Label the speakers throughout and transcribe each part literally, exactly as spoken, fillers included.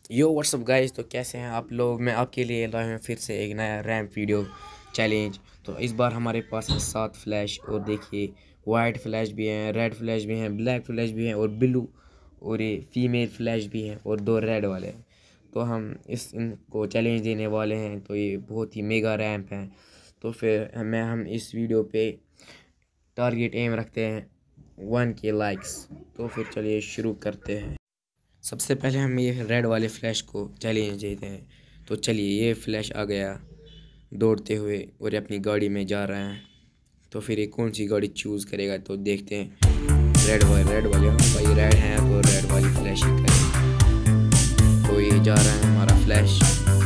Speaker 1: यो WhatsApp guys, तो कैसे हैं आप लोग। मैं आपके लिए लाया हूँ फिर से एक नया रैंप वीडियो चैलेंज। तो इस बार हमारे पास है सात फ्लैश, और देखिए वाइट फ्लैश भी हैं, रेड फ्लैश भी हैं, ब्लैक फ्लैश भी हैं और ब्लू, और ये फीमेल फ्लैश भी हैं और दो रेड वाले हैं। तो हम इस इनको चैलेंज देने वाले हैं। तो ये बहुत ही मेगा रैंप हैं। तो फिर हमें हम इस वीडियो पे टारगेट एम रखते हैं वन के लाइक्स। तो फिर चलिए शुरू करते हैं। सबसे पहले हम ये रेड वाले फ्लैश को चैलेंज देते हैं। तो चलिए, ये फ्लैश आ गया दौड़ते हुए और ये अपनी गाड़ी में जा रहा है। तो फिर ये कौन सी गाड़ी चूज़ करेगा, तो देखते हैं। रेड वाले रेड वाले हाँ भाई, रेड है तो रेड वाली फ्लैश ही करें। तो ये जा रहा है हमारा फ्लैश।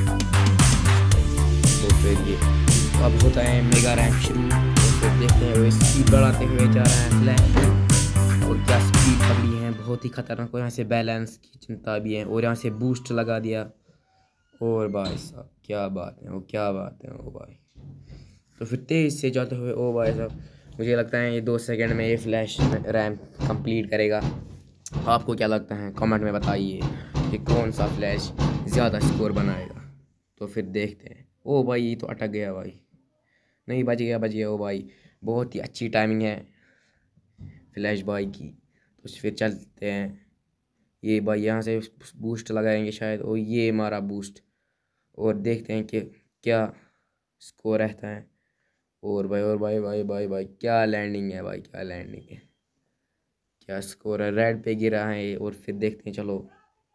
Speaker 1: तो फिर ये अब होता है मेगा रैंक शुरू। तो फिर देखते हैं वो स्पीड बढ़ाते हुए जा रहा है फ्लैश। और क्या स्पीड पकड़ी है, बहुत ही खतरनाक। और यहाँ से बैलेंस की चिंता भी है, और यहाँ से बूस्ट लगा दिया। और भाई साहब क्या बात है, वो क्या बात है ओ भाई। तो फिर तेज़ से जाते हुए ओ भाई साहब, मुझे लगता है ये दो सेकंड में ये फ्लैश रैंप कंप्लीट करेगा। आपको क्या लगता है, कमेंट में बताइए कि कौन सा फ्लैश ज़्यादा स्कोर बनाएगा। तो फिर देखते हैं। ओ भाई, ये तो अटक गया भाई। नहीं, बच गया बच गया ओ भाई। बहुत ही अच्छी टाइमिंग है फ्लैश बॉय की। तो फिर चलते हैं। ये भाई यहाँ से बूस्ट लगाएंगे शायद, और ये हमारा बूस्ट। और देखते हैं कि क्या स्कोर रहता है। और भाई और भाई भाई भाई भाई क्या लैंडिंग है भाई, क्या लैंडिंग है, क्या स्कोर है। रेड पे गिरा है ये। और फिर देखते हैं, चलो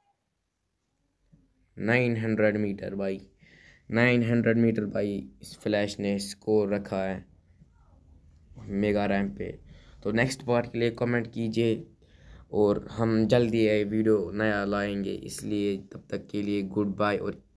Speaker 1: नाइन हंड्रेड मीटर भाई, नाइन हंड्रेड मीटर भाई इस फ्लैश ने स्कोर रखा है मेगा रैंप पे। तो नेक्स्ट पार्ट के लिए कमेंट कीजिए, और हम जल्दी ये वीडियो नया लाएंगे। इसलिए तब तक के लिए गुड बाय। और